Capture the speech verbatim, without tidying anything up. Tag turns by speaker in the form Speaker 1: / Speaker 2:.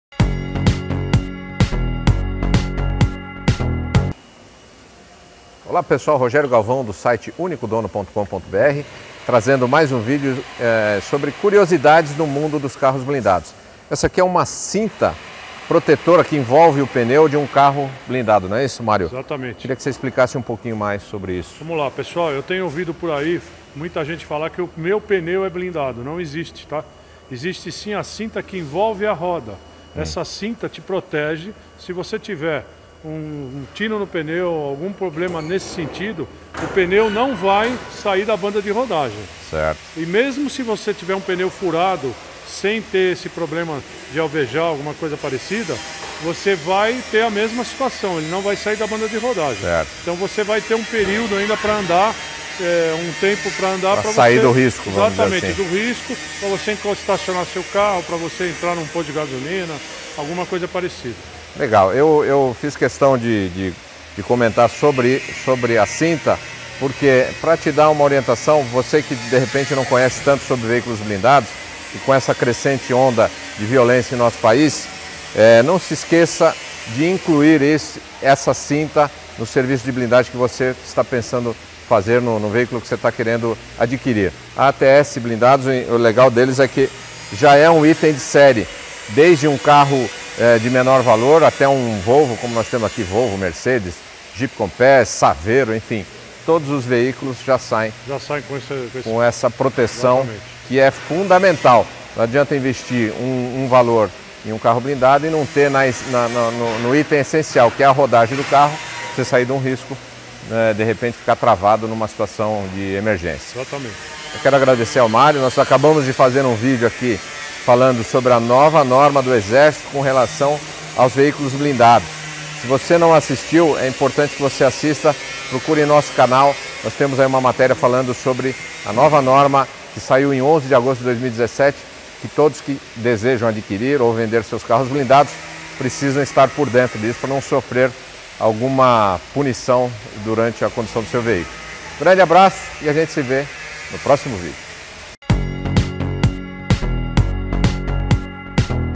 Speaker 1: Olá pessoal, Rogério Galvão do site único dono ponto com ponto br, trazendo mais um vídeo é, sobre curiosidades no mundo dos carros blindados. Essa aqui é uma cinta protetora que envolve o pneu de um carro blindado, não é isso, Mário?
Speaker 2: Exatamente.
Speaker 1: Queria que você explicasse um pouquinho mais sobre isso.
Speaker 2: Vamos lá, pessoal, eu tenho ouvido por aí muita gente falar que o meu pneu é blindado. Não existe, tá? Existe sim a cinta que envolve a roda. Hum. Essa cinta te protege. Se você tiver um, um tino no pneu, algum problema nesse sentido, o pneu não vai sair da banda de rodagem.
Speaker 1: Certo.
Speaker 2: E mesmo se você tiver um pneu furado, sem ter esse problema de alvejar, alguma coisa parecida, você vai ter a mesma situação, ele não vai sair da banda de rodagem.
Speaker 1: Certo.
Speaker 2: Então você vai ter um período ainda para andar, é, um tempo para andar para
Speaker 1: sair
Speaker 2: você,
Speaker 1: do risco, vamos
Speaker 2: exatamente,
Speaker 1: dizer assim.
Speaker 2: do risco, para você estacionar seu carro, para você entrar num posto de gasolina, alguma coisa parecida.
Speaker 1: Legal, eu, eu fiz questão de, de, de comentar sobre, sobre a cinta, porque para te dar uma orientação, você que de repente não conhece tanto sobre veículos blindados, e com essa crescente onda de violência em nosso país, é, não se esqueça de incluir esse, essa cinta no serviço de blindagem que você está pensando fazer no, no veículo que você está querendo adquirir. A A T S Blindados, o legal deles é que já é um item de série, desde um carro é, de menor valor até um Volvo, como nós temos aqui, Volvo, Mercedes, Jeep Compass, Saveiro, enfim, todos os veículos já saem,
Speaker 2: já saem com, esse, com, esse...
Speaker 1: com essa proteção.
Speaker 2: Exatamente.
Speaker 1: Que é fundamental. Não adianta investir um, um valor em um carro blindado e não ter na, na, no, no item essencial, que é a rodagem do carro, você sair de um risco, né, de repente ficar travado numa situação de emergência.
Speaker 2: Exatamente.
Speaker 1: Eu quero agradecer ao Mário, nós acabamos de fazer um vídeo aqui falando sobre a nova norma do Exército com relação aos veículos blindados. Se você não assistiu, é importante que você assista, procure em nosso canal, nós temos aí uma matéria falando sobre a nova norma que saiu em onze de agosto de dois mil e dezessete, que todos que desejam adquirir ou vender seus carros blindados precisam estar por dentro disso para não sofrer alguma punição durante a condução do seu veículo. Grande abraço e a gente se vê no próximo vídeo.